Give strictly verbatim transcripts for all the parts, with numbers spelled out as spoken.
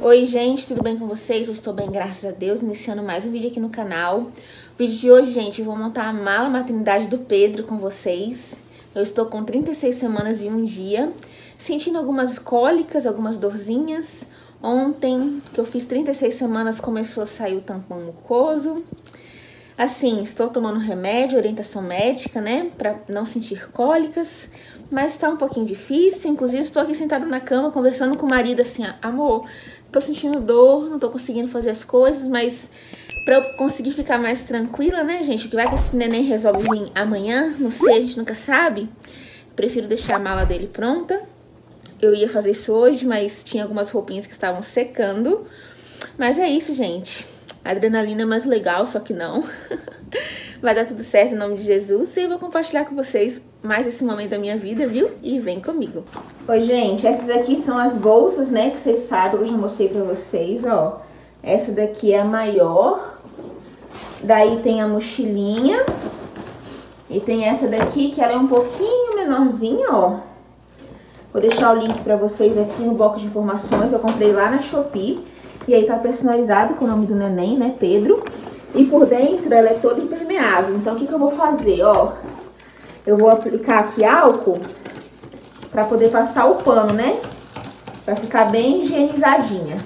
Oi gente, tudo bem com vocês? Eu estou bem, graças a Deus, iniciando mais um vídeo aqui no canal. O vídeo de hoje, gente, eu vou montar a mala maternidade do Pedro com vocês. Eu estou com trinta e seis semanas e um dia, sentindo algumas cólicas, algumas dorzinhas. Ontem, que eu fiz trinta e seis semanas, começou a sair o tampão mucoso. Assim, estou tomando remédio, orientação médica, né, pra não sentir cólicas, mas tá um pouquinho difícil. Inclusive, estou aqui sentada na cama, conversando com o marido, assim, amor, tô sentindo dor, não tô conseguindo fazer as coisas, mas pra eu conseguir ficar mais tranquila, né, gente, que vai que esse neném resolve vir amanhã, não sei, a gente nunca sabe, prefiro deixar a mala dele pronta. Eu ia fazer isso hoje, mas tinha algumas roupinhas que estavam secando, mas é isso, gente. Adrenalina é mais legal, só que não. Vai dar tudo certo em nome de Jesus. E eu vou compartilhar com vocês mais esse momento da minha vida, viu? E vem comigo. Oi, gente. Essas aqui são as bolsas, né? Que vocês sabem, eu já mostrei pra vocês, ó. Essa daqui é a maior. Daí tem a mochilinha. E tem essa daqui, que ela é um pouquinho menorzinha, ó. Vou deixar o link pra vocês aqui no bloco de informações. Eu comprei lá na Shopee. E aí tá personalizado com o nome do neném, né, Pedro. E por dentro ela é toda impermeável. Então o que que eu vou fazer, ó? Eu vou aplicar aqui álcool pra poder passar o pano, né? Pra ficar bem higienizadinha.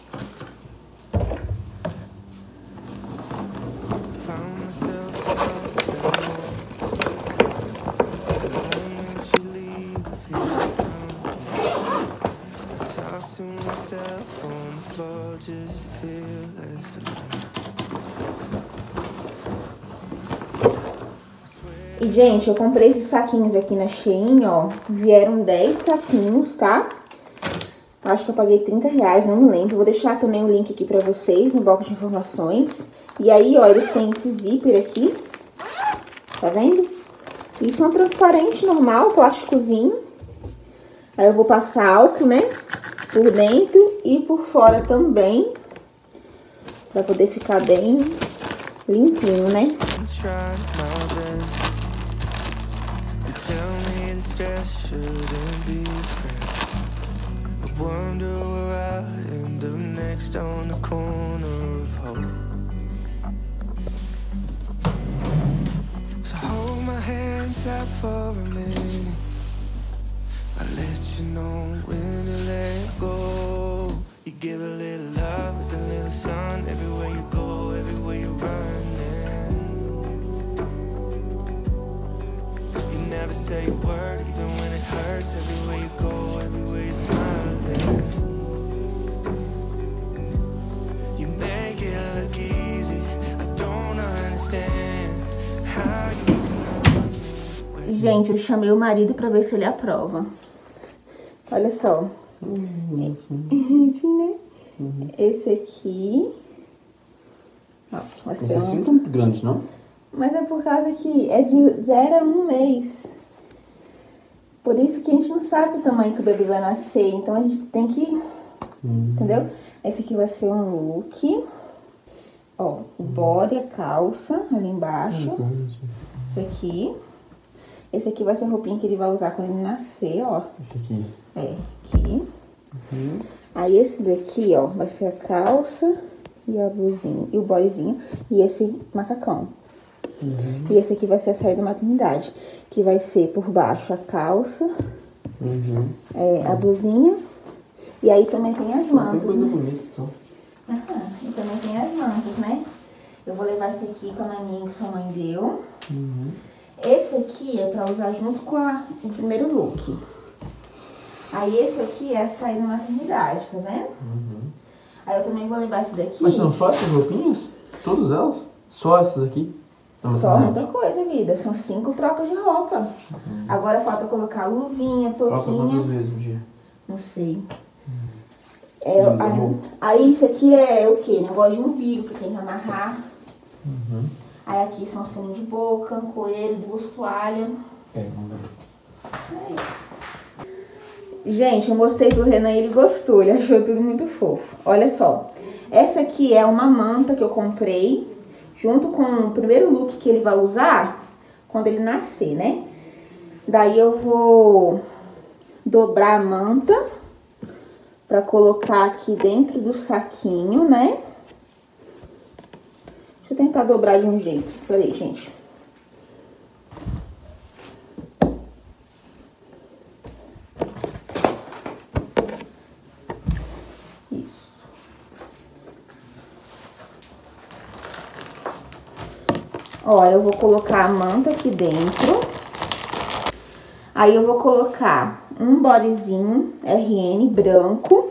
E, gente, eu comprei esses saquinhos aqui na Shein, ó. Vieram dez saquinhos, tá? Acho que eu paguei trinta reais, não me lembro. Vou deixar também o link aqui pra vocês no bloco de informações. E aí, ó, eles têm esse zíper aqui. Tá vendo? E são transparentes, normal, plásticozinho. Aí eu vou passar álcool, né? Por dentro e por fora também. Pra poder ficar bem limpinho, né? Give a little love with a little sun everywhere you go, everywhere you running. You never say a word, even when it hurts. Everywhere you go, everywhere you're smiling. You make it look easy. I don't understand how you can love me. Gente, eu chamei o marido pra ver se ele aprova. Olha só. Uhum. né? Uhum. Esse aqui. Ó, vai ser Esse assim um... não é muito grande, não? Mas é por causa que é de zero a um mês. Por isso que a gente não sabe o tamanho que o bebê vai nascer. Então a gente tem que. Uhum. Entendeu? Esse aqui vai ser um look. Ó, o body, a calça ali embaixo. Uhum. Esse aqui. Esse aqui vai ser a roupinha que ele vai usar quando ele nascer, ó. Esse aqui. É, aqui. Uhum. Aí esse daqui, ó, vai ser a calça e a blusinha, e o bodyzinho, e esse macacão. Uhum. E esse aqui vai ser a saída da maternidade, que vai ser por baixo a calça, uhum. é, a blusinha, e aí também tem as mantas. Tem coisa bonita, só. Aham, e também tem as mantas, né? Eu vou levar esse aqui com a maninha que sua mãe deu. Uhum. Esse aqui é pra usar junto com a, o primeiro look. Aí esse aqui é a saída da maternidade, tá vendo? Uhum. Aí eu também vou levar esse daqui. Mas são só essas roupinhas? Todas elas? Só essas aqui? Só muita coisa, vida. São cinco trocas de roupa. Uhum. Agora falta colocar luvinha, touquinha. Troca quantas vezes no dia? Não sei. Uhum. É, aí, aí isso aqui é o quê? Negócio de umbigo que tem que amarrar. Uhum. Aí aqui são os paninhos de boca, um coelho, duas toalhas. É, vamos ver. É isso. Gente, eu mostrei pro Renan e ele gostou, ele achou tudo muito fofo. Olha só, essa aqui é uma manta que eu comprei, junto com o primeiro look que ele vai usar quando ele nascer, né? Daí eu vou dobrar a manta pra colocar aqui dentro do saquinho, né? Deixa eu tentar dobrar de um jeito. Peraí, gente. Isso. Ó, eu vou colocar a manta aqui dentro. Aí eu vou colocar um bodyzinho R N branco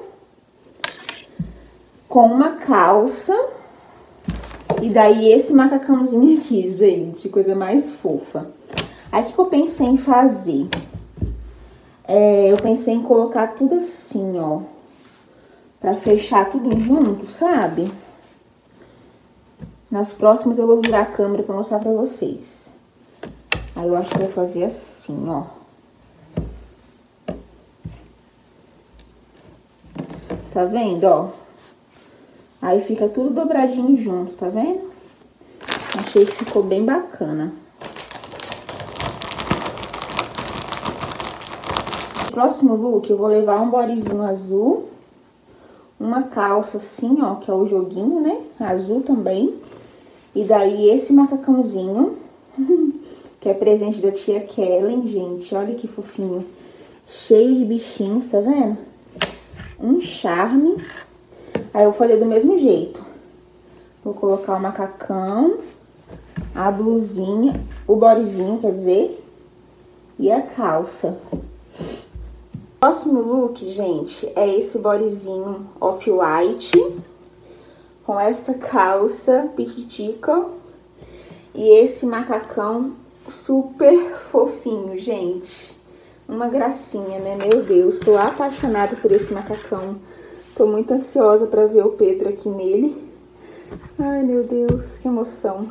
com uma calça. E daí esse macacãozinho aqui, gente, coisa mais fofa. Aí o que eu pensei em fazer? É, eu pensei em colocar tudo assim, ó. Pra fechar tudo junto, sabe? Nas próximas eu vou virar a câmera pra mostrar pra vocês. Aí eu acho que eu vou fazer assim, ó. Tá vendo, ó? Aí fica tudo dobradinho junto, tá vendo? Achei que ficou bem bacana. No próximo look, eu vou levar um bodyzinho azul. Uma calça assim, ó, que é o joguinho, né? Azul também. E daí esse macacãozinho, que é presente da tia Kellen, gente. Olha que fofinho. Cheio de bichinhos, tá vendo? Um charme. Aí eu vou fazer do mesmo jeito. Vou colocar o macacão, a blusinha, o bodyzinho, quer dizer, e a calça. O próximo look, gente, é esse bodyzinho off-white, com esta calça pititica e esse macacão super fofinho, gente. Uma gracinha, né? Meu Deus, tô apaixonada por esse macacão. Tô muito ansiosa pra ver o Pedro aqui nele. Ai, meu Deus, que emoção.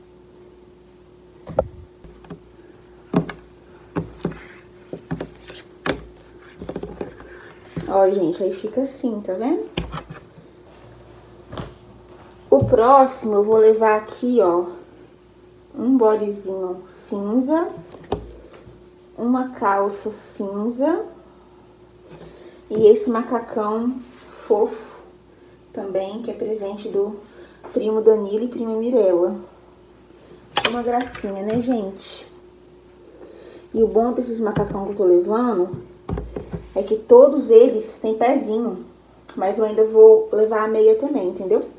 Ó, gente, aí fica assim, tá vendo? O próximo eu vou levar aqui, ó, um bodyzinho cinza, uma calça cinza e esse macacão fofo também, que é presente do primo Danilo e prima Mirella. Uma gracinha, né, gente? E o bom desses macacão que eu tô levando é que todos eles têm pezinho, mas eu ainda vou levar a meia também, entendeu?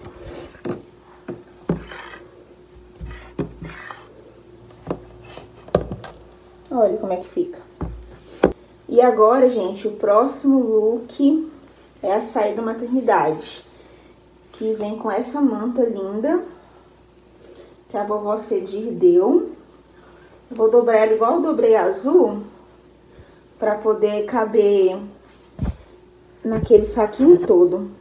Olha como é que fica. E agora, gente, o próximo look é a saia da maternidade, que vem com essa manta linda, que a vovó Cedir deu. Eu vou dobrar ela igual eu dobrei a azul, pra poder caber naquele saquinho todo.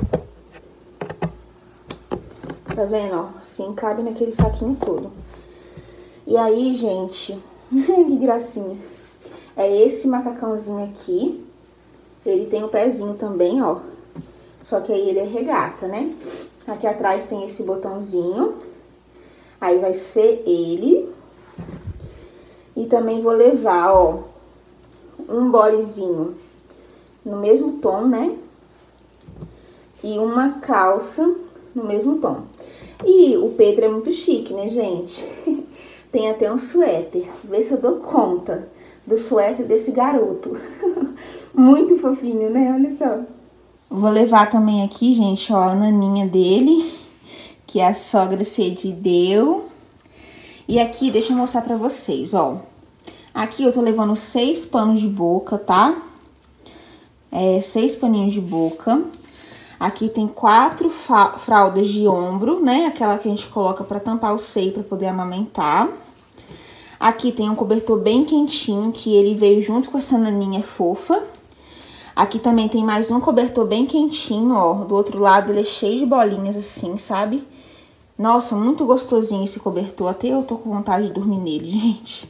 Tá vendo, ó? Assim, cabe naquele saquinho todo. E aí, gente, que gracinha. É esse macacãozinho aqui. Ele tem o pezinho também, ó. Só que aí ele é regata, né? Aqui atrás tem esse botãozinho. Aí vai ser ele. E também vou levar, ó, um bodyzinho no mesmo tom, né? E uma calça no mesmo tom. E o Pedro é muito chique, né, gente? Tem até um suéter. Vê se eu dou conta do suéter desse garoto. Muito fofinho, né? Olha só. Vou levar também aqui, gente, ó, a naninha dele, que a sogra Cedi deu. E aqui, deixa eu mostrar pra vocês, ó. Aqui eu tô levando seis panos de boca, tá? É, seis paninhos de boca. Aqui tem quatro fraldas de ombro, né? Aquela que a gente coloca pra tampar o seio pra poder amamentar. Aqui tem um cobertor bem quentinho, que ele veio junto com essa naninha fofa. Aqui também tem mais um cobertor bem quentinho, ó. Do outro lado ele é cheio de bolinhas assim, sabe? Nossa, muito gostosinho esse cobertor. Até eu tô com vontade de dormir nele, gente.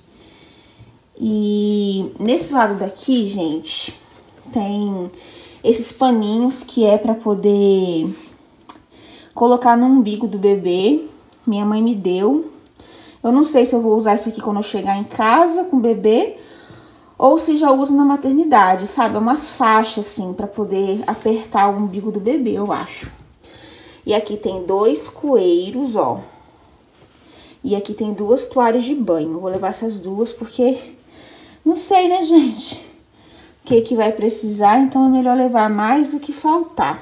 E nesse lado daqui, gente, tem esses paninhos que é pra poder colocar no umbigo do bebê. Minha mãe me deu. Eu não sei se eu vou usar isso aqui quando eu chegar em casa com o bebê ou se já usa na maternidade, sabe? É umas faixas, assim, pra poder apertar o umbigo do bebê, eu acho. E aqui tem dois coeiros, ó. E aqui tem duas toalhas de banho. Vou levar essas duas porque não sei, né, gente? O que que vai precisar, então é melhor levar mais do que faltar.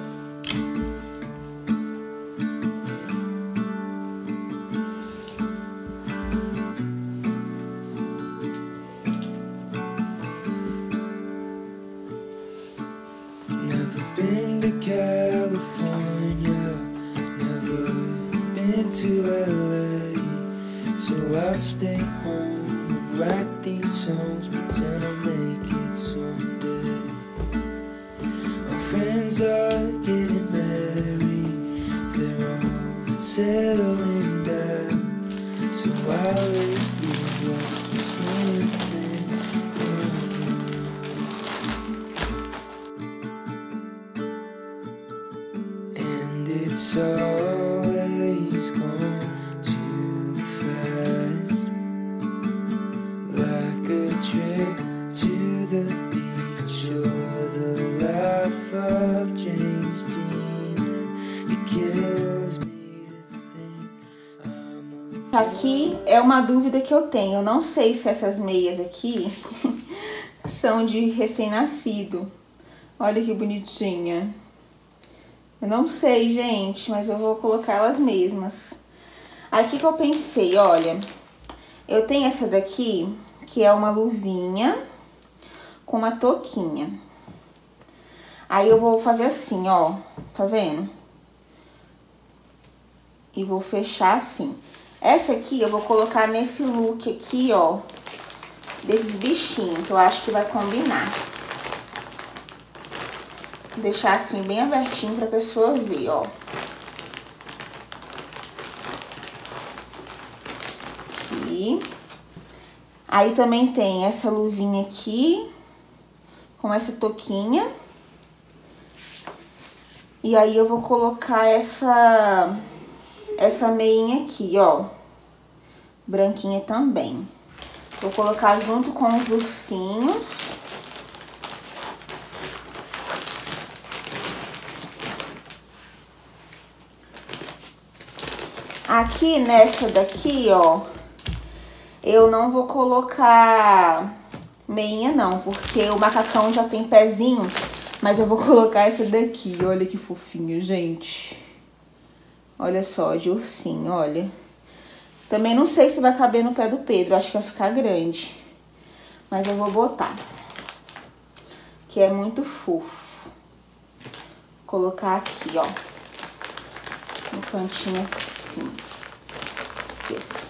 Never been to California, never been to L A, so I'll stay home and write these songs, pretend I'll make it someday. My friends are getting married, they're all settling down, so I'll let you watch the same thing. It's always gone too fast, like a trip to the beach or the life of James Dean, and it kills me to think I'm a... Aqui é uma dúvida que eu tenho. Eu não sei se essas meias aqui são de recém-nascido. Olha que bonitinha. Eu não sei, gente, mas eu vou colocar elas mesmas. Aqui que eu pensei, olha, eu tenho essa daqui, que é uma luvinha com uma touquinha. Aí eu vou fazer assim, ó, tá vendo? E vou fechar assim. Essa aqui eu vou colocar nesse look aqui, ó, desses bichinhos, que eu acho que vai combinar. Deixar assim bem abertinho pra pessoa ver, ó. Aqui. Aí também tem essa luvinha aqui, com essa touquinha. E aí eu vou colocar essa, essa meinha aqui, ó. Branquinha também. Vou colocar junto com os ursinhos. Aqui nessa daqui, ó, eu não vou colocar meinha não, porque o macacão já tem pezinho, mas eu vou colocar essa daqui. Olha que fofinho, gente. Olha só, de ursinho, olha. Também não sei se vai caber no pé do Pedro, acho que vai ficar grande. Mas eu vou botar. Que é muito fofo. Vou colocar aqui, ó. No cantinho assim. Esse.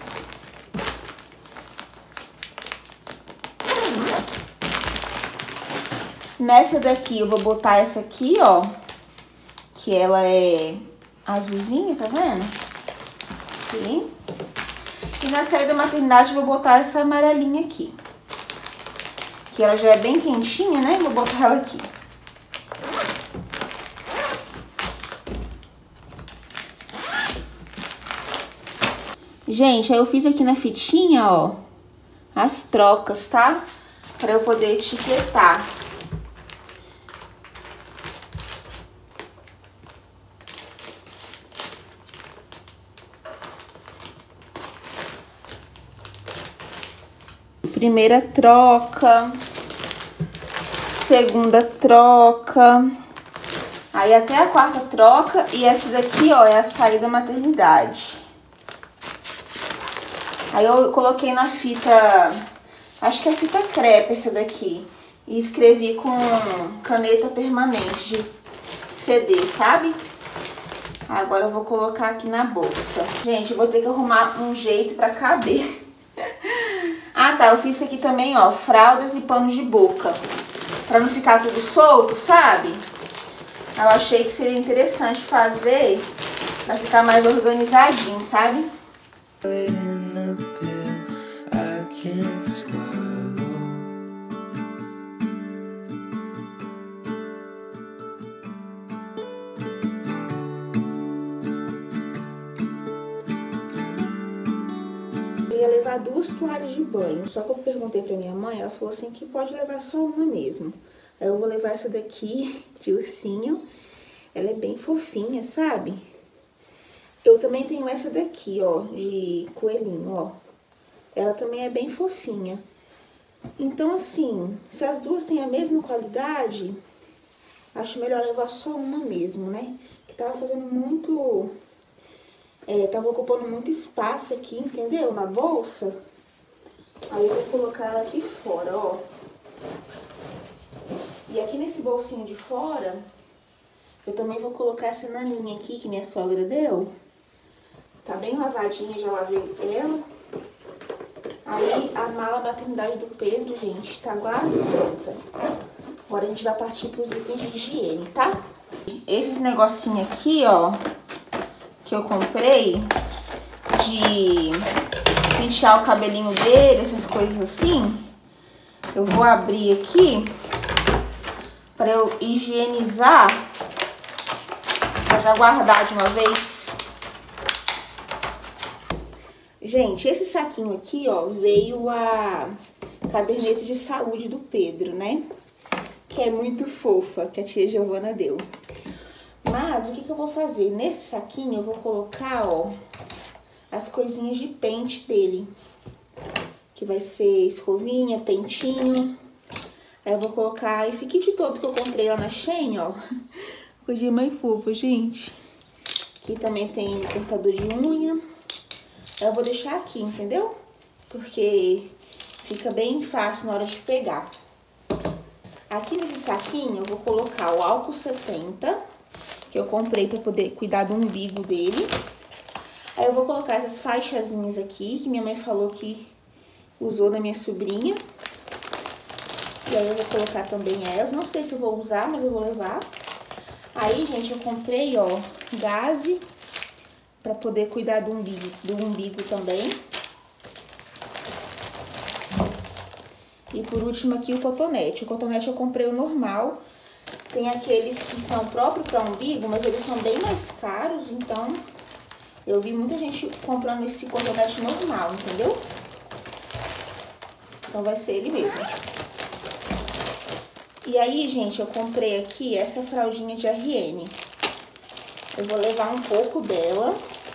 Nessa daqui eu vou botar essa aqui, ó. Que ela é azulzinha, tá vendo? Aqui. E na saída da maternidade eu vou botar essa amarelinha aqui. Que ela já é bem quentinha, né? Vou botar ela aqui. Gente, aí eu fiz aqui na fitinha, ó, as trocas, tá? Pra eu poder etiquetar. Primeira troca, segunda troca, aí até a quarta troca, e essa daqui, ó, é a saída da maternidade. Aí eu coloquei na fita, acho que é fita crepe essa daqui, e escrevi com caneta permanente de C D, sabe? Agora eu vou colocar aqui na bolsa. Gente, eu vou ter que arrumar um jeito pra caber. Ah, tá, eu fiz isso aqui também, ó, fraldas e panos de boca, pra não ficar tudo solto, sabe? Eu achei que seria interessante fazer pra ficar mais organizadinho, sabe? Eu ia levar duas toalhas de banho. Só que eu perguntei pra minha mãe, ela falou assim que pode levar só uma mesmo. Aí eu vou levar essa daqui, de ursinho. Ela é bem fofinha, sabe? Eu também tenho essa daqui, ó, de coelhinho, ó. Ela também é bem fofinha. Então, assim, se as duas têm a mesma qualidade, acho melhor levar só uma mesmo, né? Que tava fazendo muito... É, tava ocupando muito espaço aqui, entendeu? Na bolsa. Aí eu vou colocar ela aqui fora, ó. E aqui nesse bolsinho de fora, eu também vou colocar essa naninha aqui que minha sogra deu. Tá bem lavadinha, já lavei ela. Aí a mala maternidade do Pedro, gente, tá quase pronta. Agora a gente vai partir pros itens de higiene, tá? Esses negocinhos aqui, ó, que eu comprei de pentear o cabelinho dele, essas coisas assim, eu vou abrir aqui para eu higienizar, para já guardar de uma vez. Gente, esse saquinho aqui, ó, veio a caderneta de saúde do Pedro, né? Que é muito fofa, que a tia Giovana deu. Mas o que que eu vou fazer? Nesse saquinho eu vou colocar, ó, as coisinhas de pente dele. Que vai ser escovinha, pentinho. Aí eu vou colocar esse kit todo que eu comprei lá na Shein, ó. Coisinha mais fofa, gente. Aqui também tem cortador de unha. Aí eu vou deixar aqui, entendeu? Porque fica bem fácil na hora de pegar. Aqui nesse saquinho eu vou colocar o álcool setenta, que eu comprei pra poder cuidar do umbigo dele. Aí eu vou colocar essas faixazinhas aqui, que minha mãe falou que usou na minha sobrinha. E aí eu vou colocar também elas. Não sei se eu vou usar, mas eu vou levar. Aí, gente, eu comprei, ó, gaze pra poder cuidar do umbigo, do umbigo também. E por último aqui o cotonete. O cotonete eu comprei o normal. Tem aqueles que são próprios para umbigo, mas eles são bem mais caros, então eu vi muita gente comprando esse cotonete normal, entendeu? Então vai ser ele mesmo. E aí, gente, eu comprei aqui essa fraldinha de R N. Eu vou levar um pouco dela.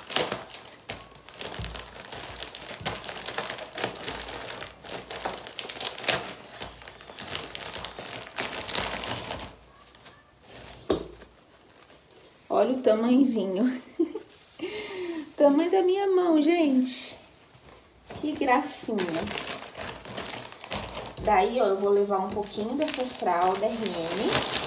Olha o tamanhozinho. Tamanho da minha mão, gente. Que gracinha. Daí, ó, eu vou levar um pouquinho dessa fralda R M.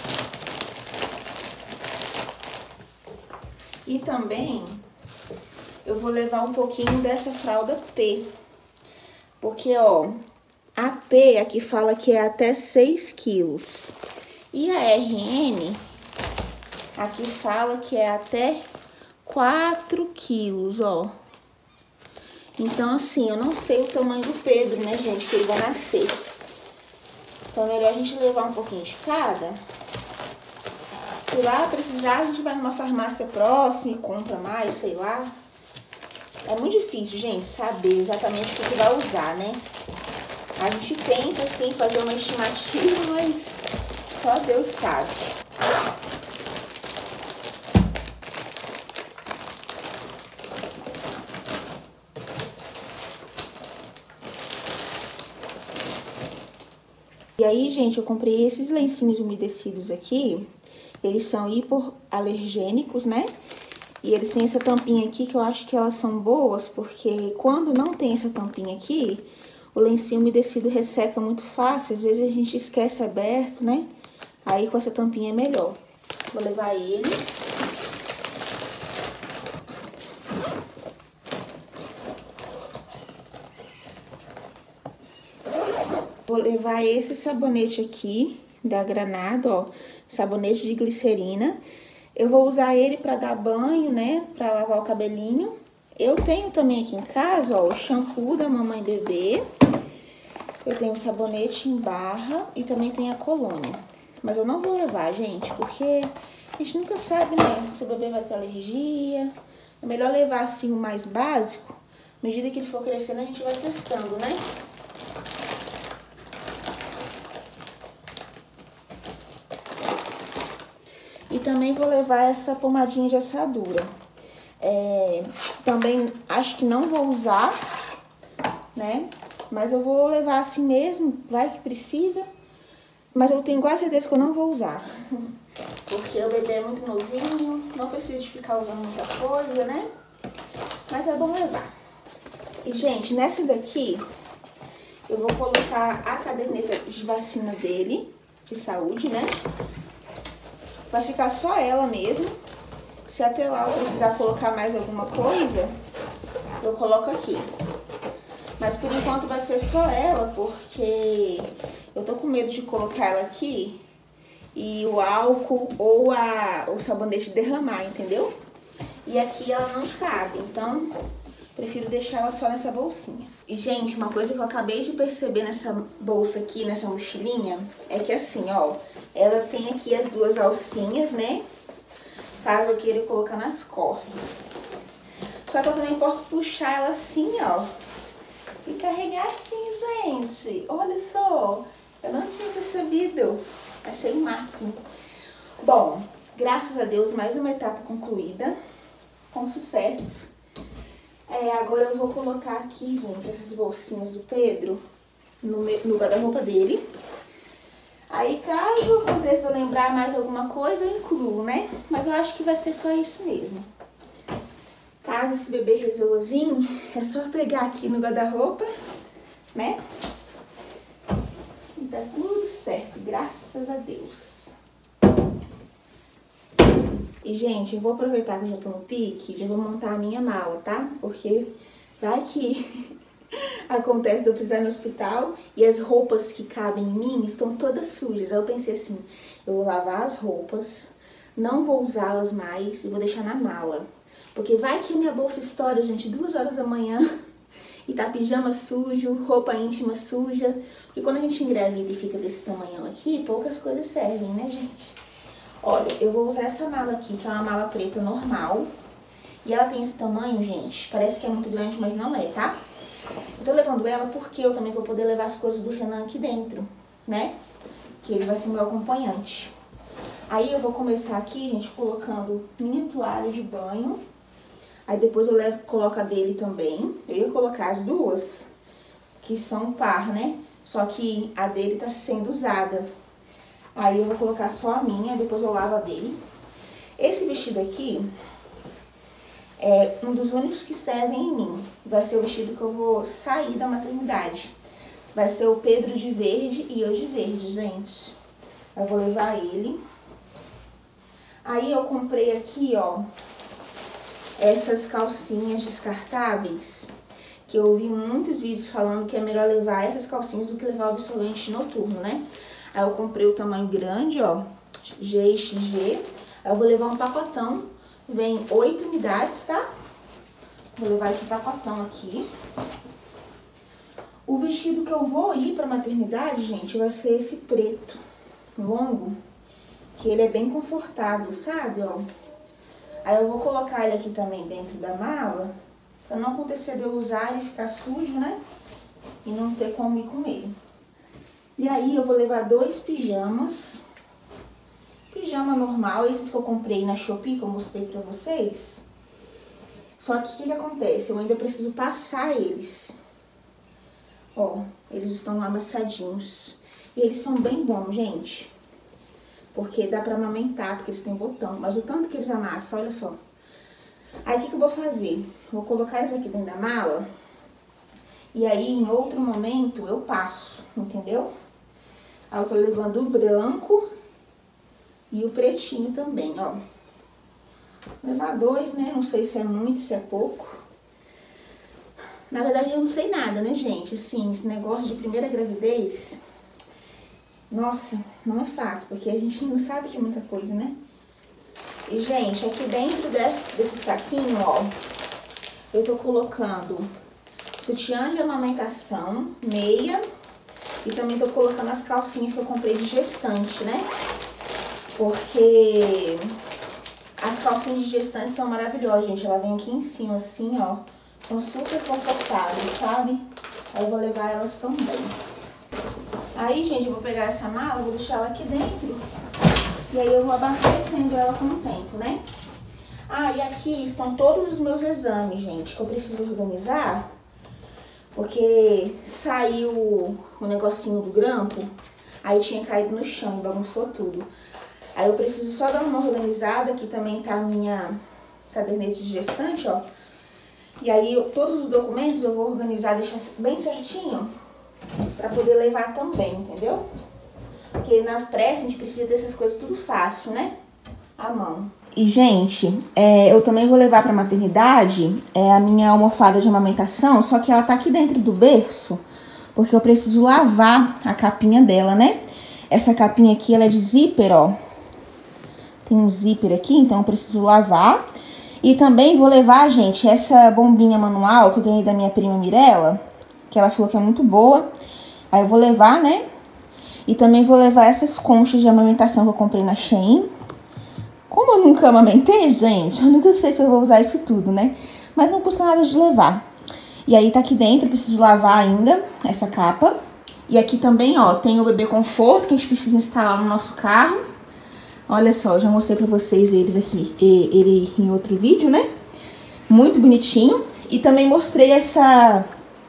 E também eu vou levar um pouquinho dessa fralda P. Porque, ó, a P aqui fala que é até seis quilos. E a R N aqui fala que é até quatro quilos, ó. Então, assim, eu não sei o tamanho do Pedro, né, gente, que ele vai nascer. Então, é melhor a gente levar um pouquinho de cada. Se lá precisar, a gente vai numa farmácia próxima e compra mais, sei lá. É muito difícil, gente, saber exatamente o que vai usar, né? A gente tenta, assim, fazer uma estimativa, mas só Deus sabe. E aí, gente, eu comprei esses lencinhos umedecidos aqui. Eles são hipoalergênicos, né? E eles têm essa tampinha aqui que eu acho que elas são boas, porque quando não tem essa tampinha aqui, o lencinho umedecido resseca muito fácil. Às vezes a gente esquece aberto, né? Aí com essa tampinha é melhor. Vou levar ele. Vou levar esse sabonete aqui da Granada, ó, sabonete de glicerina. Eu vou usar ele pra dar banho, né, pra lavar o cabelinho. Eu tenho também aqui em casa, ó, o shampoo da Mamãe Bebê. Eu tenho o sabonete em barra e também tem a colônia. Mas eu não vou levar, gente, porque a gente nunca sabe, né, se o bebê vai ter alergia. É melhor levar, assim, o mais básico, medida que ele for crescendo, a gente vai testando, né? E também vou levar essa pomadinha de assadura. É, também acho que não vou usar, né? Mas eu vou levar assim mesmo, vai que precisa. Mas eu tenho quase certeza que eu não vou usar. Porque o bebê é muito novinho, não precisa de ficar usando muita coisa, né? Mas é bom levar. E, gente, nessa daqui, eu vou colocar a caderneta de vacina dele, de saúde, né? Vai ficar só ela mesmo. Se até lá eu precisar colocar mais alguma coisa, eu coloco aqui. Mas por enquanto vai ser só ela, porque eu tô com medo de colocar ela aqui e o álcool ou a, o sabonete derramar, entendeu? E aqui ela não cabe, então prefiro deixar ela só nessa bolsinha. E, gente, uma coisa que eu acabei de perceber nessa bolsa aqui, nessa mochilinha, é que assim, ó, ela tem aqui as duas alcinhas, né? Caso eu queira colocar nas costas. Só que eu também posso puxar ela assim, ó. E carregar assim, gente. Olha só. Eu não tinha percebido. Achei o máximo. Bom, graças a Deus, mais uma etapa concluída. Com sucesso. É, agora eu vou colocar aqui, gente, essas bolsinhas do Pedro no, no guarda-roupa dele. Aí, caso aconteça de eu lembrar mais alguma coisa, eu incluo, né? Mas eu acho que vai ser só isso mesmo. Caso esse bebê resolva vir, é só pegar aqui no guarda-roupa, né? E tá tudo certo, graças a Deus. E, gente, eu vou aproveitar que eu já tô no pique e já vou montar a minha mala, tá? Porque vai que acontece de eu precisar ir no hospital e as roupas que cabem em mim estão todas sujas. Aí eu pensei assim, eu vou lavar as roupas, não vou usá-las mais e vou deixar na mala. Porque vai que minha bolsa estoura, gente, duas horas da manhã e tá pijama sujo, roupa íntima suja. Porque quando a gente engravida e fica desse tamanhão aqui, poucas coisas servem, né, gente? Olha, eu vou usar essa mala aqui, que é uma mala preta normal. E ela tem esse tamanho, gente, parece que é muito grande, mas não é, tá? Eu tô levando ela porque eu também vou poder levar as coisas do Renan aqui dentro, né? Que ele vai ser meu acompanhante. Aí eu vou começar aqui, gente, colocando minha toalha de banho. Aí depois eu levo, coloco a dele também. Eu ia colocar as duas, que são par, né? Só que a dele tá sendo usada. Aí eu vou colocar só a minha, depois eu lavo a dele. Esse vestido aqui é um dos únicos que servem em mim. Vai ser o vestido que eu vou sair da maternidade. Vai ser o Pedro de verde e eu de verde, gente. Eu vou levar ele. Aí eu comprei aqui, ó, essas calcinhas descartáveis, que eu vi muitos vídeos falando que é melhor levar essas calcinhas do que levar o absorvente noturno, né? Aí eu comprei o tamanho grande, ó, G e X G. Aí eu vou levar um pacotão, vem oito unidades, tá? Vou levar esse pacotão aqui. O vestido que eu vou ir pra maternidade, gente, vai ser esse preto, longo, que ele é bem confortável, sabe, ó? Aí eu vou colocar ele aqui também dentro da mala, pra não acontecer de eu usar e ficar sujo, né? E não ter como ir com ele. E aí eu vou levar dois pijamas. Pijama normal, esses que eu comprei na Shopee, que eu mostrei pra vocês. Só que o que, que acontece? Eu ainda preciso passar eles. Ó, eles estão amassadinhos. E eles são bem bons, gente. Porque dá pra amamentar, porque eles têm botão. Mas o tanto que eles amassam, olha só. Aí o que, que eu vou fazer? Vou colocar eles aqui dentro da mala. E aí, em outro momento, eu passo, entendeu? Aí eu tô levando o branco e o pretinho também, ó. Vou levar dois, né? Não sei se é muito, se é pouco. Na verdade, eu não sei nada, né, gente? Assim, esse negócio de primeira gravidez, nossa, não é fácil, porque a gente não sabe de muita coisa, né? E, gente, aqui dentro desse, desse saquinho, ó, eu tô colocando sutiã de amamentação, meia, e também tô colocando as calcinhas que eu comprei de gestante, né? Porque as calcinhas de gestante são maravilhosas, gente. Ela vem aqui em cima, assim, ó, São super confortáveis, sabe? Aí eu vou levar elas também. Aí, gente, eu vou pegar essa mala, vou deixar ela aqui dentro. E aí eu vou abastecendo ela com o tempo, né? Ah, e aqui estão todos os meus exames, gente, que eu preciso organizar. Porque saiu o negocinho do grampo, aí tinha caído no chão e bagunçou tudo. Aí eu preciso só dar uma organizada. Aqui também tá a minha caderneta de gestante, ó. E aí eu, todos os documentos eu vou organizar, deixar bem certinho, pra poder levar também, entendeu? Porque na pressa a gente precisa dessas coisas tudo fácil, né? À mão. E, gente, é, eu também vou levar pra maternidade é, a minha almofada de amamentação, só que ela tá aqui dentro do berço, porque eu preciso lavar a capinha dela, né? Essa capinha aqui, ela é de zíper, ó. Tem um zíper aqui, então eu preciso lavar. E também vou levar, gente, essa bombinha manual que eu ganhei da minha prima Mirella, que ela falou que é muito boa. Aí eu vou levar, né? E também vou levar essas conchas de amamentação que eu comprei na Shein. Como eu nunca amamentei, gente, eu nunca sei se eu vou usar isso tudo, né? Mas não custa nada de levar. E aí tá aqui dentro, eu preciso lavar ainda essa capa. E aqui também, ó, tem o bebê conforto que a gente precisa instalar no nosso carro. Olha só, eu já mostrei pra vocês eles aqui, ele em outro vídeo, né? Muito bonitinho. E também mostrei essa,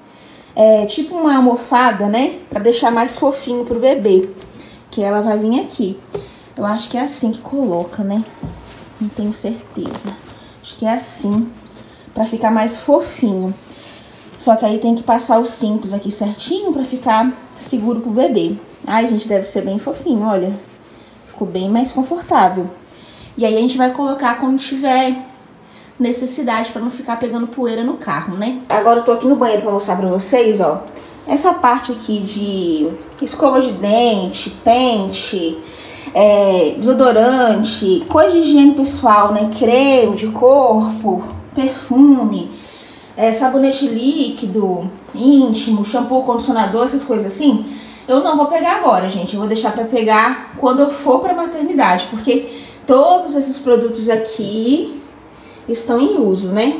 é, tipo uma almofada, né? Pra deixar mais fofinho pro bebê. Que ela vai vir aqui. Eu acho que é assim que coloca, né? Não tenho certeza. Acho que é assim, pra ficar mais fofinho. Só que aí tem que passar os cintos aqui certinho pra ficar seguro pro bebê. Ai, gente, deve ser bem fofinho, olha. Ficou bem mais confortável. E aí a gente vai colocar quando tiver necessidade, pra não ficar pegando poeira no carro, né? Agora eu tô aqui no banheiro pra mostrar pra vocês, ó. Essa parte aqui de escova de dente, pente, é, desodorante, coisa de higiene pessoal, né? Creme de corpo, perfume, é, sabonete líquido, íntimo, shampoo, condicionador, essas coisas assim. Eu não vou pegar agora, gente. Eu vou deixar pra pegar quando eu for pra maternidade. Porque todos esses produtos aqui estão em uso, né?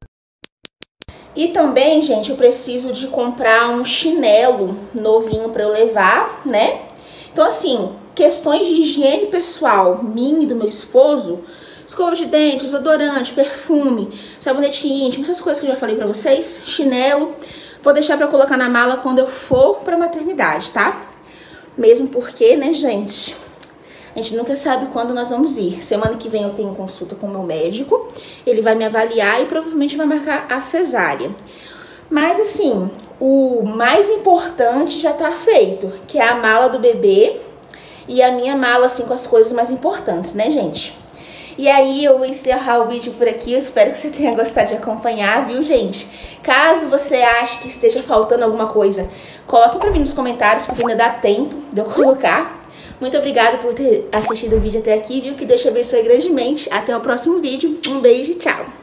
E também, gente, eu preciso de comprar um chinelo novinho pra eu levar, né? Então, assim, questões de higiene pessoal, minha e do meu esposo, escova de dente, desodorante, perfume, sabonete íntimo, essas coisas que eu já falei pra vocês, chinelo... Vou deixar pra colocar na mala quando eu for pra maternidade, tá? Mesmo porque, né, gente, a gente nunca sabe quando nós vamos ir. Semana que vem eu tenho consulta com o meu médico, ele vai me avaliar e provavelmente vai marcar a cesárea. Mas, assim, o mais importante já tá feito, que é a mala do bebê e a minha mala, assim, com as coisas mais importantes, né, gente? E aí eu vou encerrar o vídeo por aqui, eu espero que você tenha gostado de acompanhar, viu, gente? Caso você ache que esteja faltando alguma coisa, coloque pra mim nos comentários, porque ainda dá tempo de eu colocar. Muito obrigada por ter assistido o vídeo até aqui, viu? Que Deus te abençoe grandemente. Até o próximo vídeo. Um beijo e tchau!